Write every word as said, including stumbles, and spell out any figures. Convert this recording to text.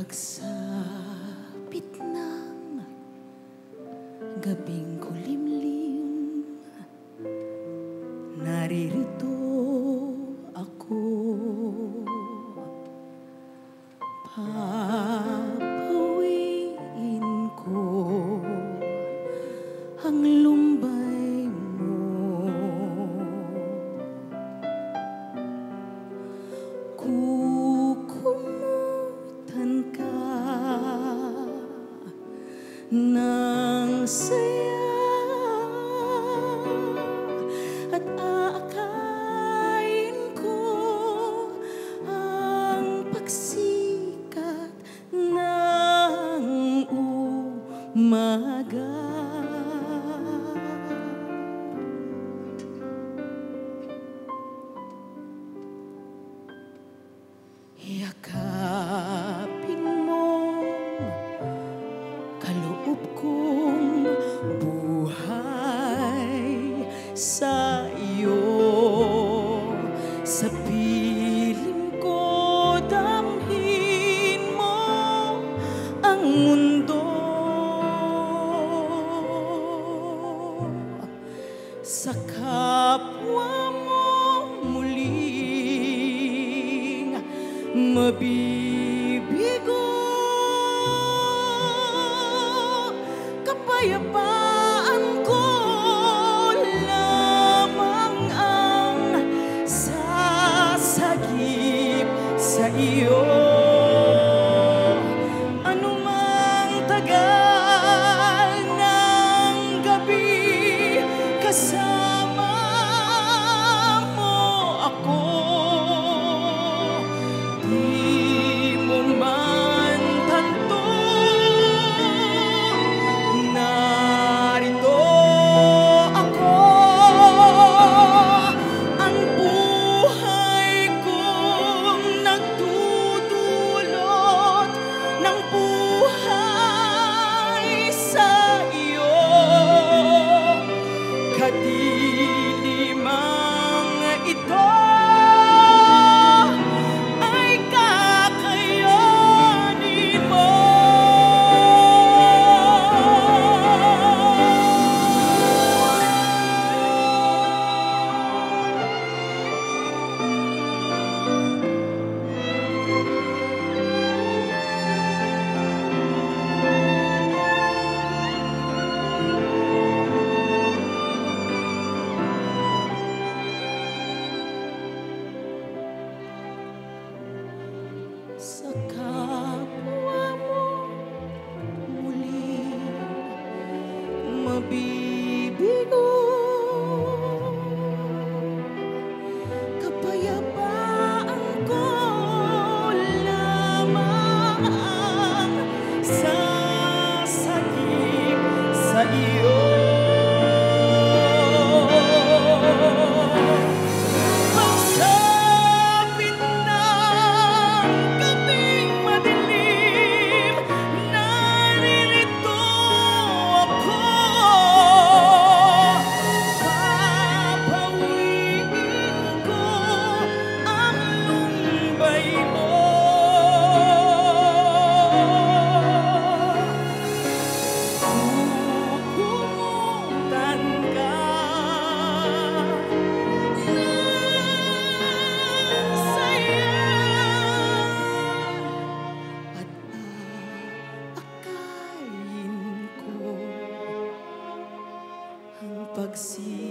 Pagsapit ng gabing kulimlim, naririto ako. Papawiin ko ang lumbay mo. Kukumutan ka ng saya at aakayin ko ang pagsikat ng umaga. Yakapin mo kaloob kong buhay sa iyo. Sa piling ko damhin mo ang mundo. Sa kapwa mo muling mabibigo. Kapayapaan ko lamang ang sasagip sa iyo. Anumang tagal ng gabi, kasama mo ako. Di mo man tanto, narito ako. Ang buhay kong nagdudulot ng buhay sa iyo. Kadilimang ito ay kakayanin mo. Sa kapwa mo muling mabibigo. Kapayapaan ko lamang ang sasagip sa iyo. Pagsapit ng gabing madilim, naririto ako. Papawiin ko ang lumbay mo. Kukumutan ka ng saya at aakayin ko ang pagsikat